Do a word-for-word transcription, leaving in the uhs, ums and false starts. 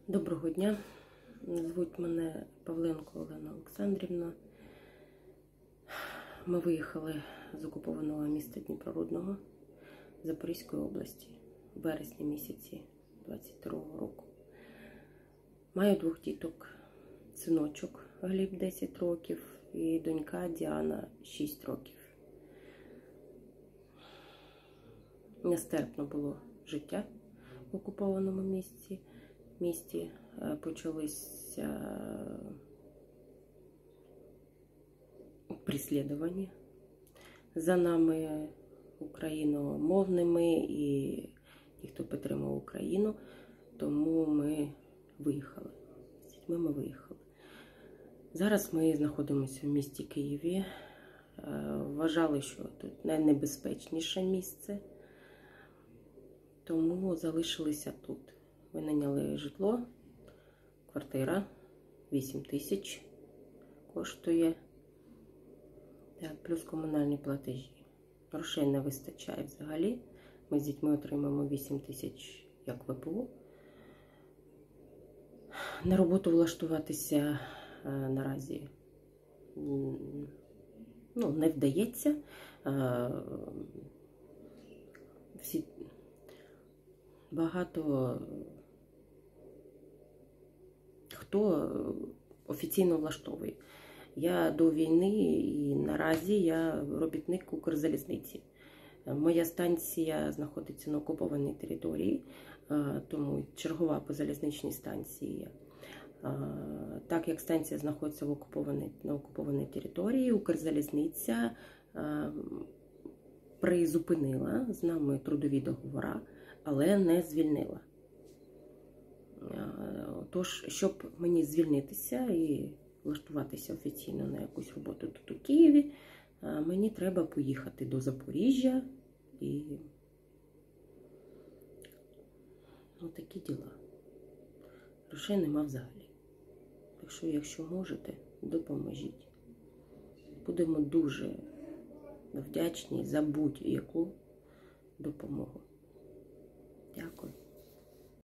Доброго дня, звуть мене Павленко Олена Олександрівна. Ми виїхали з окупованого міста Дніпрорудного Запорізької області в березні місяці двадцять другого року. Маю двох діток: синочок Гліб десять років і донька Діана шість років. Нестерпно було життя в окупованому місті. В місті почалися переслідування за нами, україномовними і ті, хто підтримував Україну. Тому ми виїхали. З дітьми ми виїхали. Зараз ми знаходимося в місті Києві. Вважали, що тут найнебезпечніше місце, тому залишилися тут. Винайняли житло, квартира вісім тисяч коштує, плюс комунальні платежі. Грошей не вистачає взагалі. Ми з дітьми отримаємо вісім тисяч як ВПО. На роботу влаштуватися наразі ну, не вдається. Всі багато хто офіційно влаштовує. Я до війни і наразі я робітник Укрзалізниці. Моя станція знаходиться на окупованій території, тому чергова по залізничній станції. Так як станція знаходиться в окупованій, на окупованій території, Укрзалізниця призупинила з нами трудові договори, але не звільнила. Тож, щоб мені звільнитися і влаштуватися офіційно на якусь роботу тут у Києві, мені треба поїхати до Запоріжжя і ну, такі діла. Грошей нема взагалі. Так що, якщо можете, допоможіть. Будемо дуже вдячні за будь-яку допомогу. Дякую.